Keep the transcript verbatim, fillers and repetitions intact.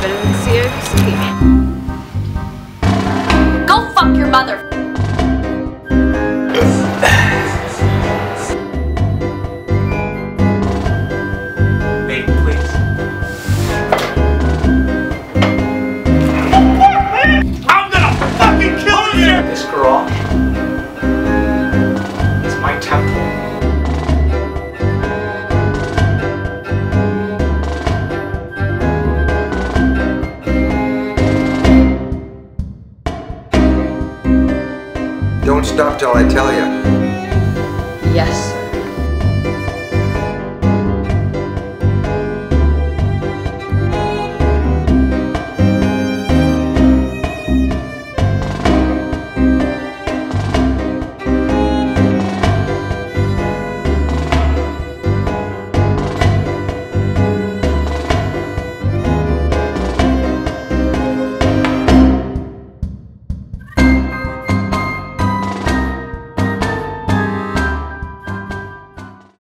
better than C X C. Go fuck your mother. Hey, please. I'm gonna fucking kill you! This girl is my temple. Don't stop till I tell you.